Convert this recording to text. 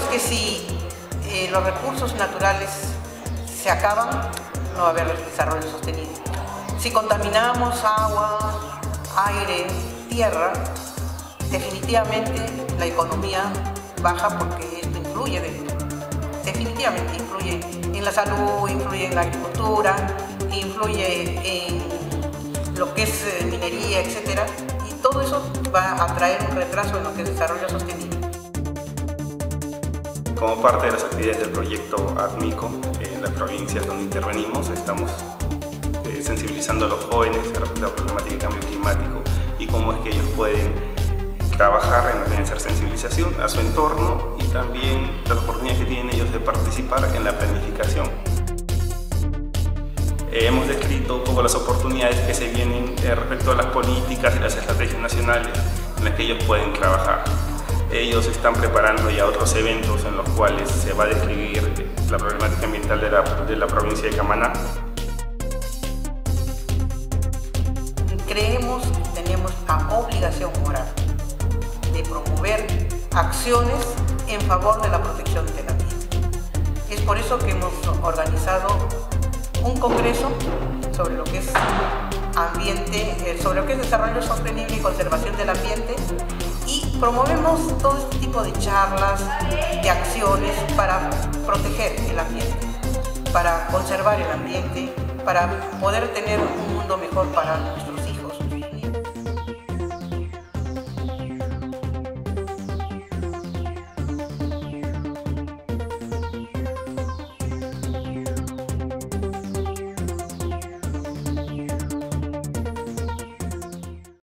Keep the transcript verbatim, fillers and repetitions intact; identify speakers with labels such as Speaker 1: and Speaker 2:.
Speaker 1: es que si eh, los recursos naturales se acaban, no va a haber desarrollo sostenible. Si contaminamos agua, aire, tierra, definitivamente la economía baja porque esto influye, definitivamente influye en la salud, influye en la agricultura, influye en lo que es minería, etcétera, y todo eso va a traer un retraso en lo que es desarrollo sostenible.
Speaker 2: Como parte de las actividades del proyecto ADMICO, en las provincias donde intervenimos, estamos eh, sensibilizando a los jóvenes respecto a la problemática del cambio climático y cómo es que ellos pueden trabajar en organizar sensibilización a su entorno y también las oportunidades que tienen ellos de participar en la planificación. Eh, hemos descrito un poco las oportunidades que se vienen eh, respecto a las políticas y las estrategias nacionales en las que ellos pueden trabajar. Ellos están preparando ya otros eventos en los cuales se va a describir la problemática ambiental de la, de la provincia de Camaná.
Speaker 1: Creemos que tenemos la obligación moral de promover acciones en favor de la protección del ambiente. Es por eso que hemos organizado un congreso sobre lo que es ambiente, sobre lo que es desarrollo sostenible y conservación del ambiente, y promovemos todo este tipo de charlas, de acciones para proteger el ambiente, para conservar el ambiente, para poder tener un mundo mejor para nuestros